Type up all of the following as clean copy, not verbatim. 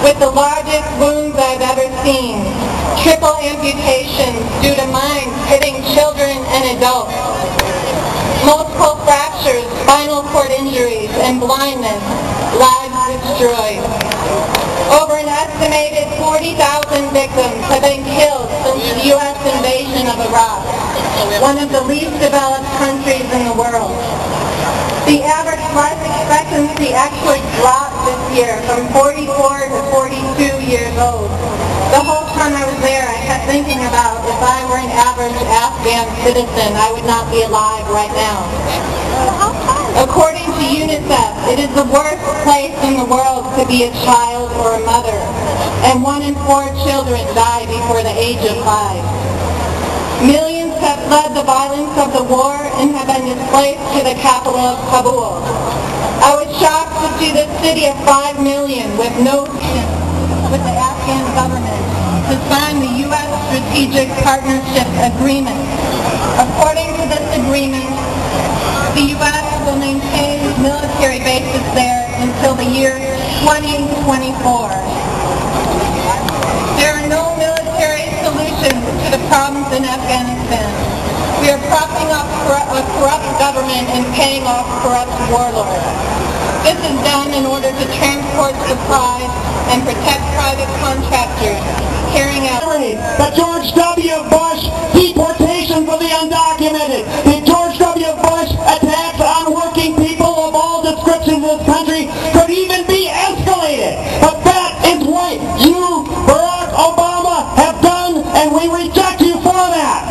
with the largest wounds I've ever seen. Triple amputations due to mines hitting children and adults. Multiple fractures, spinal cord injuries, and blindness. Lives destroyed. Over an estimated 40,000 victims have been killed since the U.S. invasion of Iraq, one of the least developed countries in the world. The average life expectancy actually dropped this year from 44 to 42 years old. The whole time I was there, I kept thinking about if I were an average Afghan citizen, I would not be alive right now. According to UNICEF, it is the worst place in the world to be a child or a mother, and 1 in 4 children die before the age of 5. Millions have fled the violence of the war and have been displaced to the capital of Kabul. I was shocked to see this city of 5 million with no with the Afghan government to sign the U.S. Strategic Partnership Agreement. According to this agreement, the U.S. will maintain military bases there until the year 2024. There are no military solutions to the problems in Afghanistan. We are propping up a corrupt government and paying off corrupt warlords. This is done in order to transport supplies and protect private contractors carrying out the George W. Bush deportations of the undocumented, the George W. Bush attacks on working people of all descriptions in this country could even be escalated. But that is what you, Barack Obama, have done, and we reject you for that.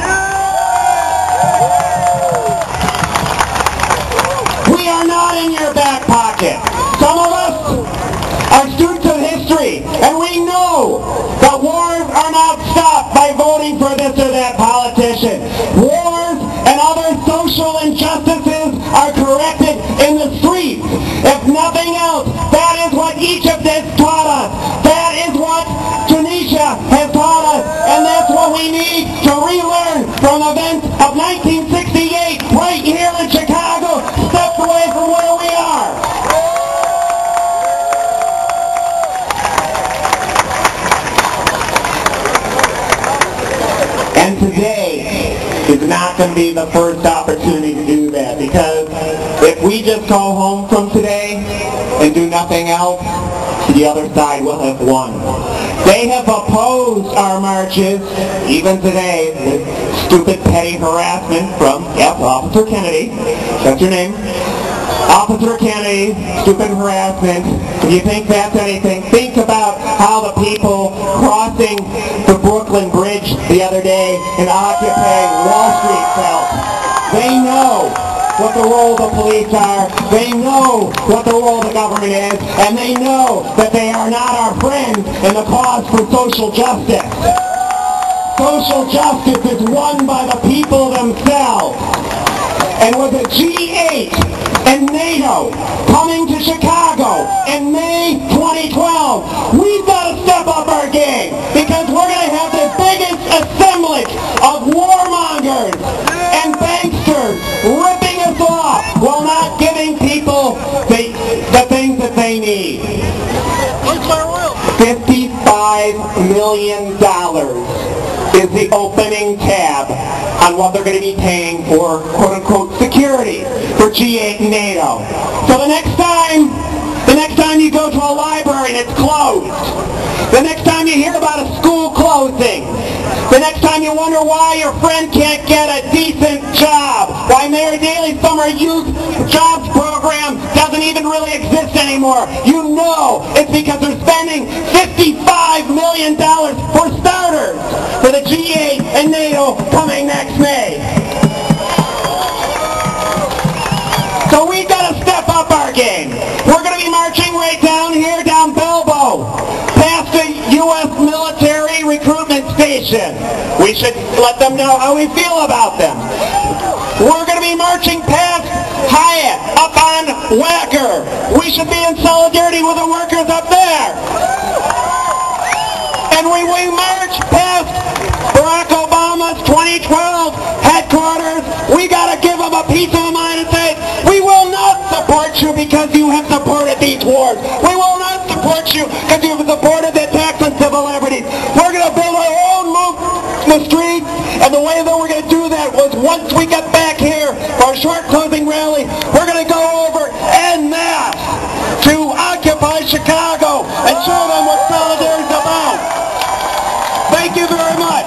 We are not in your back pocket. Some of us are students of history, and we know that wars are not stopped by voting for this or that politician. Wars and other social injustices are corrected in the streets. If nothing else, that is what Egypt has taught us. That is what Tunisia has taught us, and that's what we need to relearn from events of 1968 right here in Chicago, steps away from where we are. And today is not going to be the first opportunity to do that, because if we just go home from today and do nothing else, the other side will have won. They have opposed our marches, even today, with stupid petty harassment from, Officer Kennedy, that's your name, Officer Kennedy, stupid harassment. If you think that's anything, think about how the people crossing the Brooklyn Bridge the other day in Occupy Wall Street felt. They know what the role of the police are, they know what the role of the government is, and they know that they are not our friends in the cause for social justice. Social justice is won by the people themselves. And with the G8 and NATO coming to Chicago in May 2012, we've got to step up our game, because we're going to have the biggest assemblage of warmongers and banksters ripping us off while not giving people the things that they need. $55 million is the opening tab on what they're going to be paying for quote-unquote security for G8 and NATO. So the next time you go to a library and it's closed, the next time you hear about a school closing, the next time you wonder why your friend can't get a decent job, why Mayor Daley's summer youth jobs program doesn't even really exist anymore, you know it's because they're spending $55 million for starters for the G8 and NATO coming next May. So we've got to step up our game. We're going to be marching right down here, down Bilbo, past the U.S. military recruitment station. We should let them know how we feel about them. We're going to be marching past Hyatt, up on Wacker. We should be in solidarity with the workers up there. And when we march past Barack Obama's 2012 headquarters, we got to give them a piece of mind and say, we will not support you because you have supported these wars. We will not support you because you have supported civil liberties. We're going to build our own move in the streets, and the way that we're going to do that was once we get back here for our short closing rally, we're going to go over en masse to Occupy Chicago and show them what solidarity is about. Thank you very much.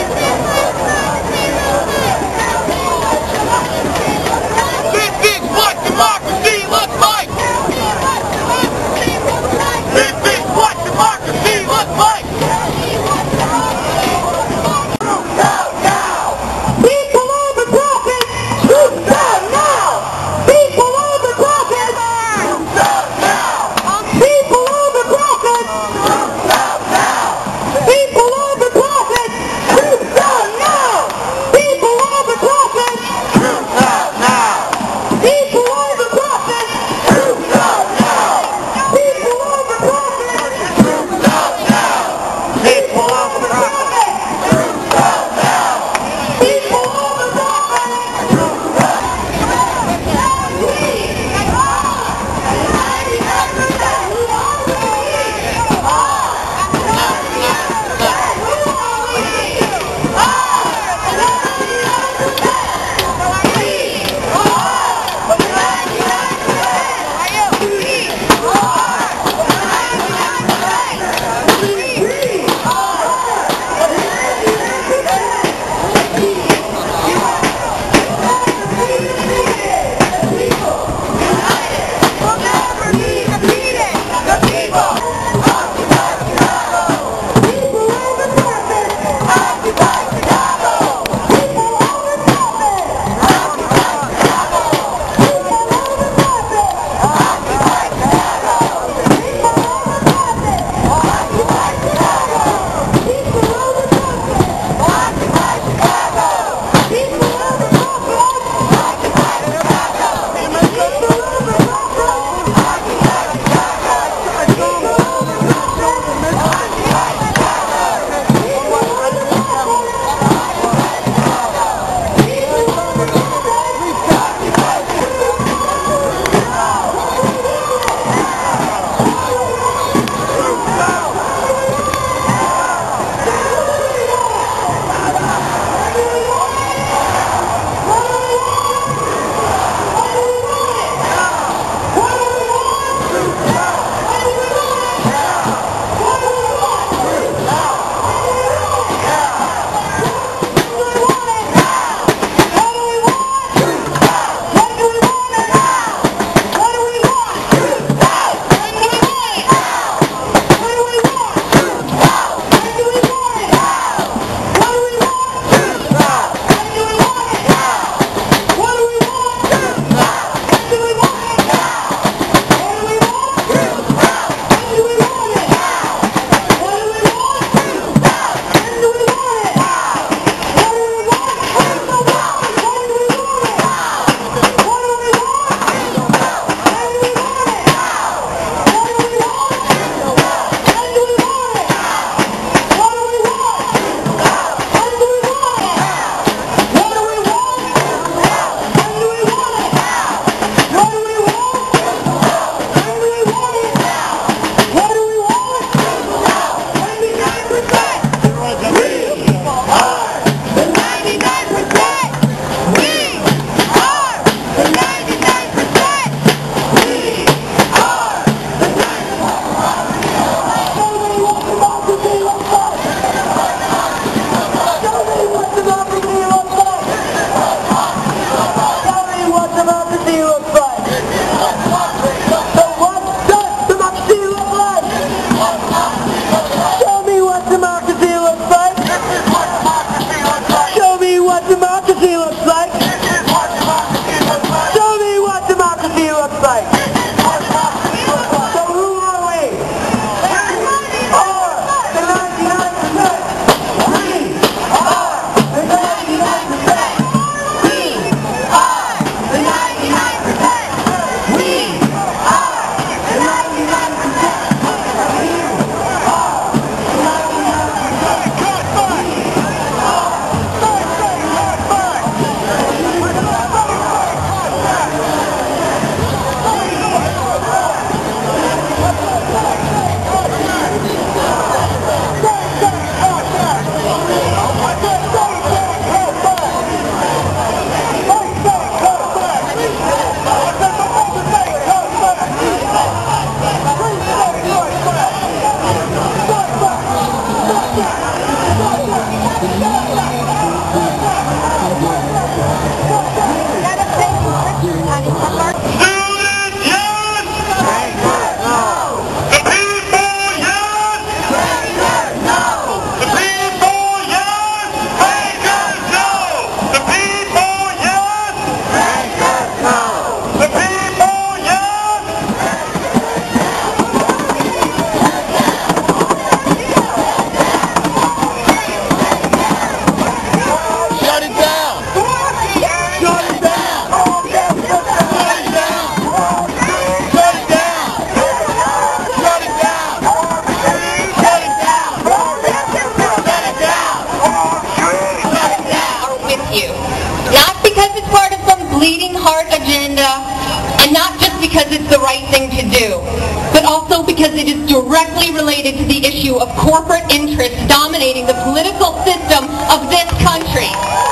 Big, big, what? because it's the right thing to do, but also because it is directly related to the issue of corporate interests dominating the political system of this country.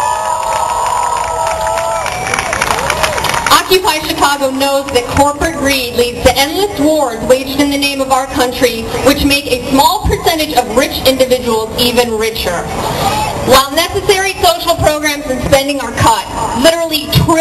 Occupy Chicago knows that corporate greed leads to endless wars waged in the name of our country, which make a small percentage of rich individuals even richer. While necessary social programs and spending are cut, literally trillions